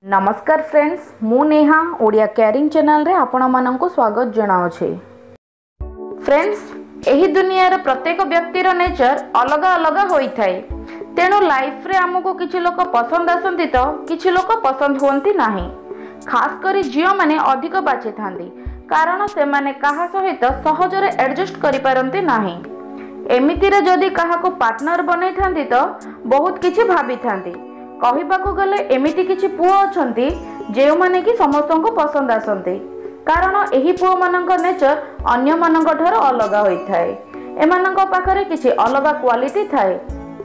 नमस्कार फ्रेंड्स, मु Neha Odia caring channel रे आपण माननकु स्वागत जणाउछे। फ्रेंड्स, एही दुनियार प्रत्येक व्यक्तिर नेचर अलग अलग होई थाए। तेणु लाइफ रे हमको किछि लोक पसंद आसंती तो किछि लोक पसंद होंती नाही। खास करी जियो माने अधिक बाछि थांती कारण से माने काहा सहित सहजरे एडजस्ट करि पारंती नाही। एमितिरे जदि काहा को पार्टनर बनै थांती तो बहुत किछि भाबी थांती। कहिबाकू गले एमिति किछि पुओ अछंती जेउ माने कि समस्तन को पसंद आसंती कारण एही पुओ मानक नेचर अन्य मानक ठार अलग होई थाए। एमानक पाखरे किछि अलग क्वालिटी थाए।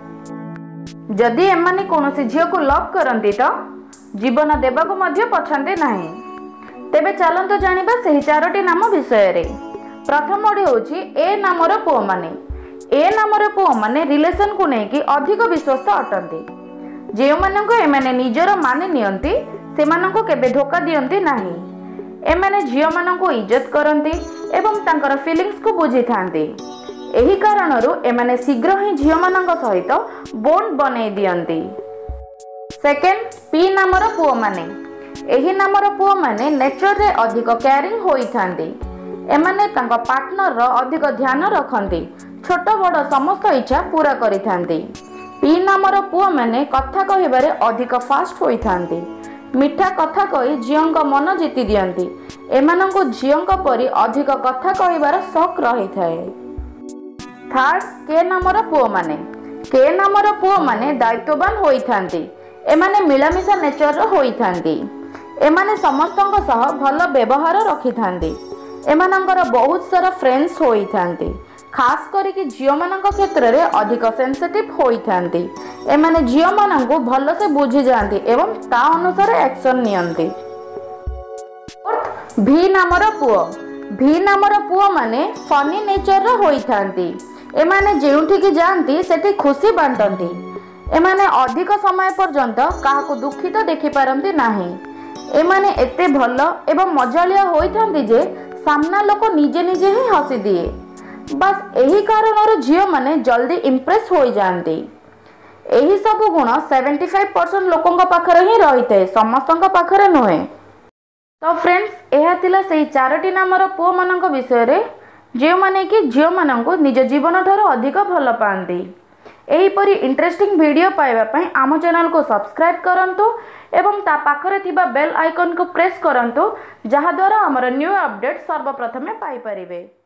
जदि एमाने कोनोसी झियो को लव करंती तो जीवन देबाकू मध्य पछांते नाही। तेबे चलंतो जानिबा सेही चारोटी नाम विषय रे। प्रथम ओडी होछि ए नामर पुओ माने। ए नामर पुओ माने रिलेशन को नै कि अधिक विश्वस्त अटंती। जे मानक एमाने निजर माने नियंती सेमानक केबे धोखा दियंती नाही। एमाने झियो मानक इज्जत करंती एवं तांकर फीलिंग्स को बुझी थांती। एही कारणरू एमाने शीघ्र ही झियो मानक सहित बॉन्ड बनै दियंती। सेकेंड, पी नामर पुओ माने। एही नामर पुओ माने नेचर रे अधिक केयरिंग होई थांती। एमाने तांका पार्टनर रो अधिक ध्यान रखंती, छोट बड़ समस्त इच्छा पूरा करि थांती। पी नामर पुओ माने कथा कहिबारे अधिक फास्ट होई थांती। मिठा कथा कहि झियोंक मन जीति दियंती। एमानंको झियोंक परि अधिक कथा कहिबार शौक रही थाए। थर्ड, के नामर पुओ माने। के नामर पुओ माने दायित्ववान होई थांती। एमाने मिलामिशा नेचर होई थांती। एमाने समस्तंक सह भल व्यवहार रखि थांती। एमानंकर बहुत सारा फ्रेंड्स होई थांती। खास करिकि झियो मानक क्षेत्र रे अधिक सेंसिटिव होई थांती। एमाने झियो मानंकु भल से बुझी जांती एवं ता अनुसार एक्शन नियंती। भी नामर पुओ। भी नामर पुओ माने फनी नेचर होई थांती। एमाने जेउठी की जानती सेठी खुशी बांटंती। एमाने अधिक समय पर्यंत काहाकु दुखित देखि पारंती नाही। एमाने एते भल एवं मजालिया होई थांती जे सामना लोक निजे निजे ही हसी दिए। बस एही कारणर झियो माने जल्दी इम्प्रेस हो जाती। एही सब गुण 75% लोकंक पाखरे ही रही थे, समस्तंक पाखरे नुहे। तो फ्रेंड्स, यह थिला सेही चारोटी नामर पुओ मानक विषय रे जो माने कि झियो मानंकु निज जीवन ठारो अधिक भल पांती। एही परी इंटरेस्टिंग वीडियो पाइबा पई आम चैनल को सब्सक्राइब करंतु एवं ता पाखरे थिबा बेल आइकन को प्रेस करंतु जहा द्वारा हमर न्यू अपडेट सर्वप्रथमे पाई परिबे।